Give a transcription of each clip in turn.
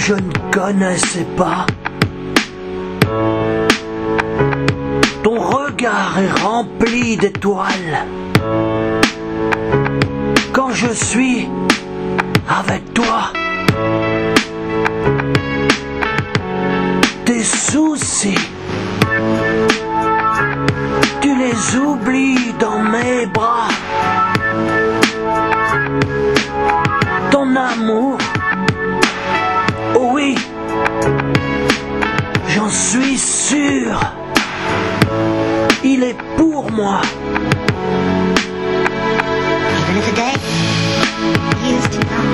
je ne connaissais pas. Ton regard est rempli d'étoiles. Quand je suis avec toi, tes soucis, tu les oublies dans mes bras. Ton amour, oh oui, j'en suis sûr, il est pour moi. Even if today you used to know,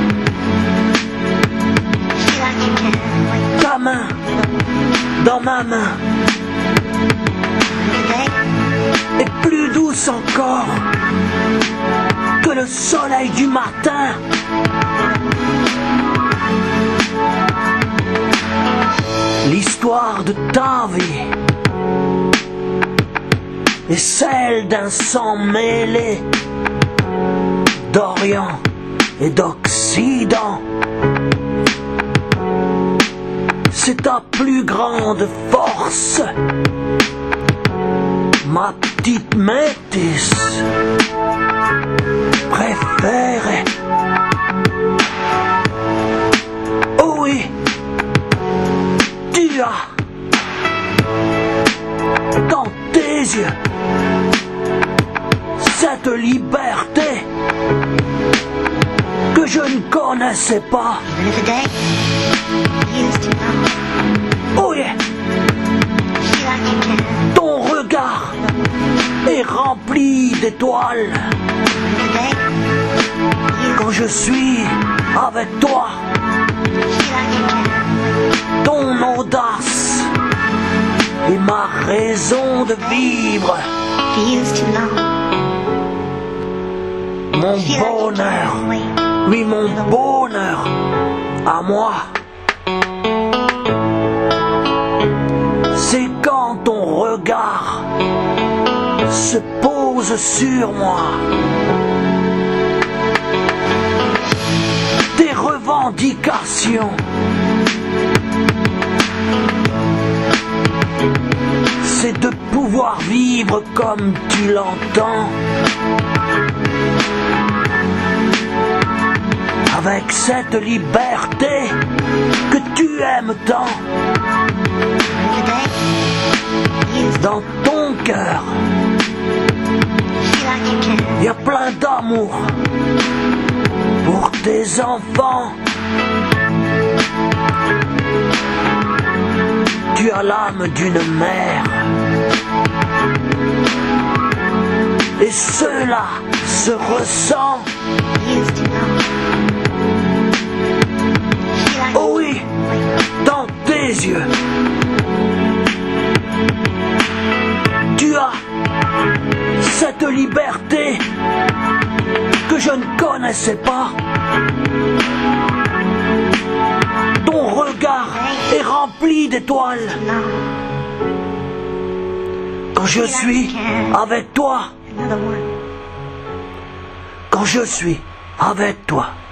feel like you can wait. Ta main dans ma main Today, est plus douce encore que le soleil du matin. L'histoire de ta vie est celle d'un sang mêlé d'Orient et d'Occident. C'est ta plus grande force, ma petite métisse préférée. Oh oui, tu as dans tes yeux cette liberté que je ne connaissais pas. even if today you used to know, Oh yeah, feel like you can. ton regard est rempli d'étoiles. Today, you Quand je suis avec toi, feel like you can. ton audace est ma raison de vivre. You used to know, Mon feel like you bonheur, can wait. oui mon bonheur à moi. C'est quand ton regard se pose sur moi. Tes revendications, c'est de pouvoir vivre comme tu l'entends. Avec cette liberté que tu aimes tant. Today, you used to Dans ton cœur, feel like you can. il y a plein d'amour pour tes enfants. Tu as l'âme d'une mère. Et cela se ressent. You used to know, feel like Oh oui, dans tes yeux. Tu as cette liberté que je ne connaissais pas. Ton regard est rempli d'étoiles. no. Quand je suis avec toi, Another one. quand je suis avec toi.